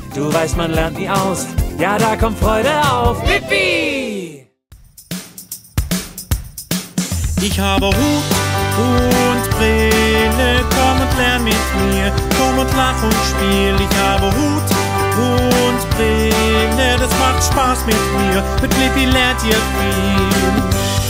Du weißt, man lernt nie aus. Ja, da kommt Freude auf. Blippi! Ich habe Hut und Brille, komm und lern mit mir, komm und lach und spiel. Ich habe Hut und Brille, das macht Spaß mit mir, mit Blippi lernt ihr viel.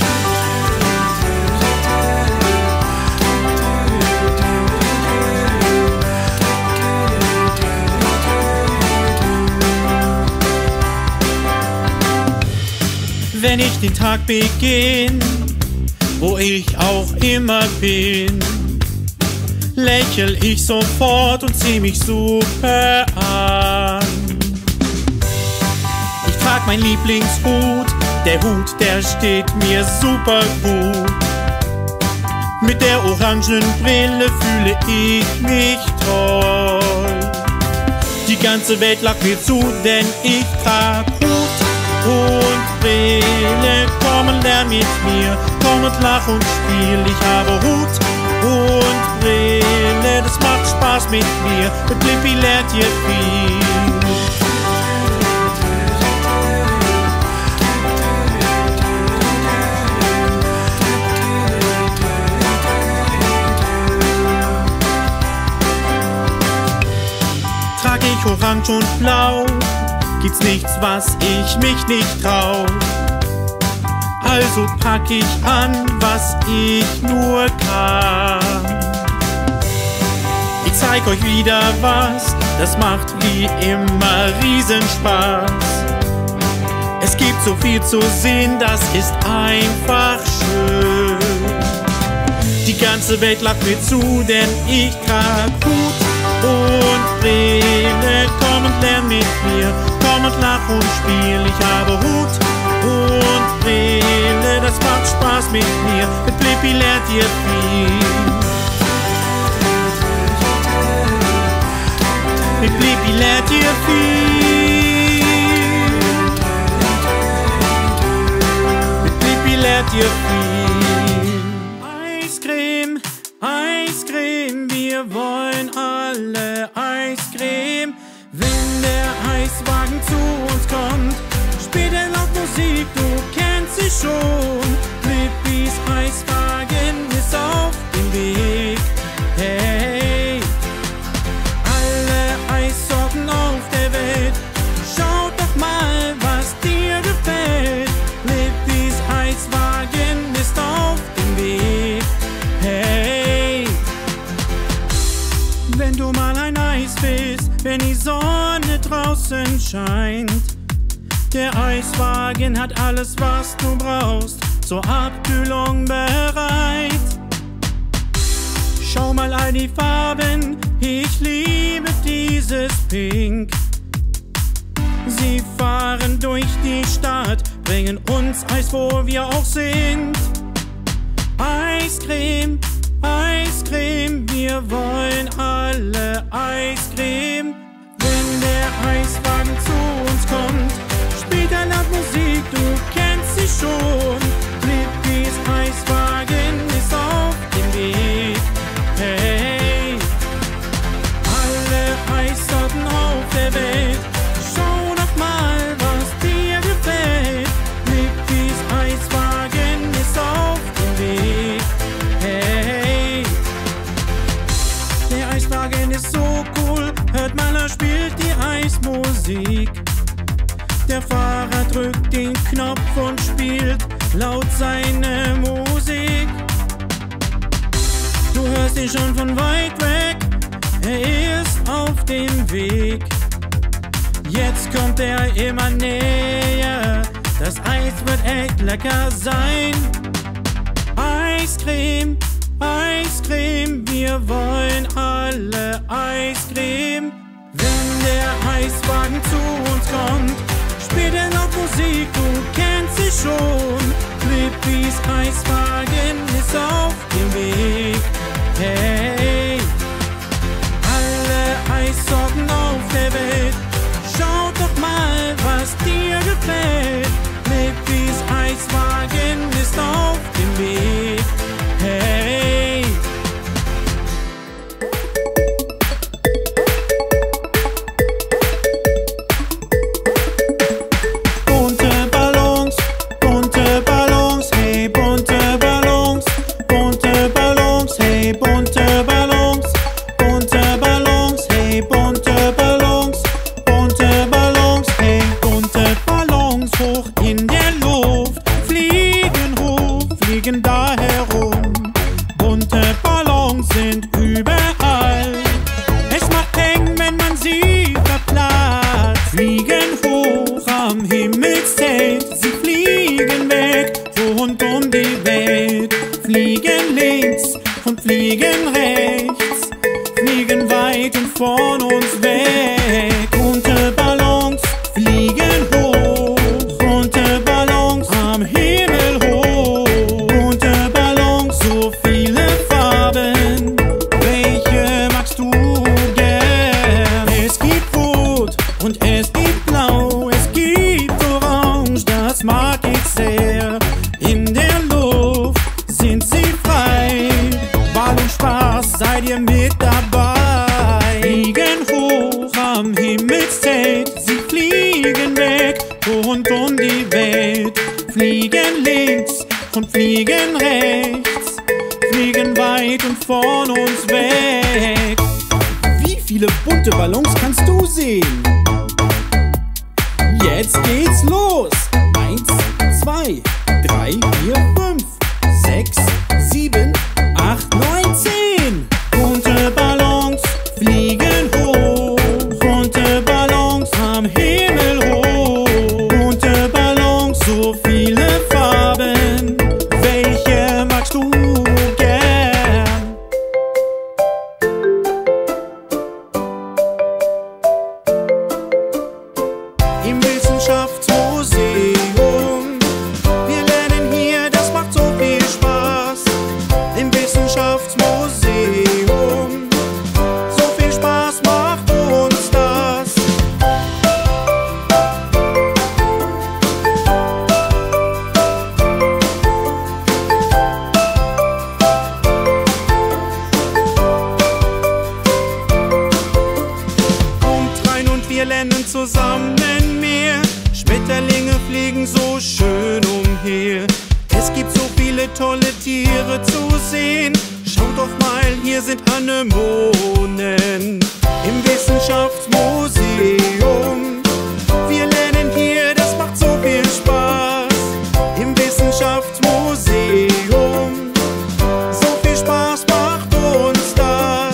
Wenn ich den Tag beginn, wo ich auch immer bin, lächel ich sofort und zieh mich super an. Ich trag mein Lieblingshut, der Hut, der steht mir super gut. Mit der orangen Brille fühle ich mich toll. Die ganze Welt lacht mir zu, denn ich trag Hut und Brille, komm und lern mit mir, komm und lach und spiel. Ich habe Hut und Brille, das macht Spaß mit mir, mit Blippi lernt ihr viel. Trag ich orange und blau, gibt's nichts, was ich mich nicht trau. Also pack ich an, was ich nur kann. Ich zeig euch wieder was, das macht wie immer Riesenspaß. Es gibt so viel zu sehen, das ist einfach schön. Die ganze Welt lacht mir zu, denn ich trag Hut und Brille, komm und lern mit mir, komm und lach und spiel. Ich habe Hut und Brille, das macht Spaß mit mir, mit Blippi lernt ihr viel. Mit Blippi lernt ihr viel. Mit Blippi lernt ihr viel. Eiscreme, Eiscreme, wir wollen alle Eiscreme. Wenn der Eiswagen zu uns kommt, spielt er laut Musik, du kennst sie schon. Blippis Eiswagen ist auf dem Weg. Hey, alle Eissorten auf der Welt, schaut doch mal, was dir gefällt. Blippis Eiswagen ist auf dem Weg. Hey, wenn du mal ein Eis willst, wenn die Sonne draußen scheint, der Eiswagen hat alles, was du brauchst, zur Abkühlung bereit. Schau mal all die Farben, ich liebe dieses Pink. Sie fahren durch die Stadt, bringen uns Eis, wo wir auch sind. Eiscreme, Eiscreme, wir wollen alle Eiscreme. Wenn der Eiswagen zu uns kommt, spielt er laut Musik, du kennst sie schon. Blippis Eiswagen ist auf dem Weg. Hey, alle Eissorten auf der Welt, schau doch mal, was dir gefällt. Blippis Eiswagen ist auf dem Weg. Hey, der Eiswagen ist so cool, hört mal, er spielt die Eismusik. Der Fahrer drückt den Knopf und spielt laut seine Musik. Du hörst ihn schon von weit weg, er ist auf dem Weg. Jetzt kommt er immer näher, das Eis wird echt lecker sein. Eiscreme, Eiscreme, wir wollen alle Eiscreme. Wenn der Eiswagen zu uns kommt, spielt er laut Musik, du kennst sie schon. Blippis Eiswagen ist auf dem Weg. Hey, alle Eissorten auf der Welt, schaut doch mal, was dir gefällt. Blippis Eiswagen ist auf dem Weg. Hey, von uns weg. Bunte Ballons fliegen hoch, bunte Ballons am Himmel hoch. Bunte Ballons, so viele Farben, welche magst du gern? Es gibt Rot und es gibt Blau, es gibt Orange, das mag ich sehr. In der Luft sind sie frei, Ball und Spaß, seid ihr mit dabei. Fliegen hoch am Himmelszelt, sie fliegen weg rund um die Welt. Fliegen links und fliegen rechts, fliegen weit und von uns weg. Wie viele bunte Ballons kannst du sehen? Jetzt geht's los! 1, 2, 3, 4, 5, 6, 7, 8, 9, 10. Bunte Ballons fliegen hoch, bunte Ballons am Himmel hoch. Bunte Ballons, so viele Farben, welche magst du gern? Im Wissenschaftsmuseum, wir lernen hier, das macht so viel Spaß. Im Wissenschaftsmuseum, so viel Spaß macht uns das. Kommt rein und wir lernen zusammen mehr. Schmetterlinge fliegen so schön umher. Es gibt so viele tolle Tiere zu sehen. Schaut doch mal, hier sind Anemonen. Im Wissenschaftsmuseum, wir lernen hier, das macht so viel Spaß. Im Wissenschaftsmuseum, so viel Spaß macht uns das.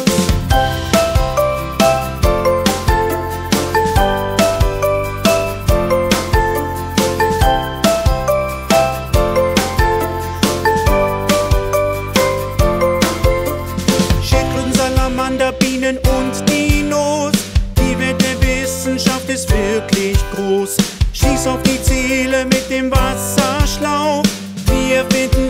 Schildkröten, Salamander, Bienen und Dinos. Die Welt der Wissenschaft ist wirklich groß. Schieß auf die Ziele mit dem Wasserschlauch. Wir finden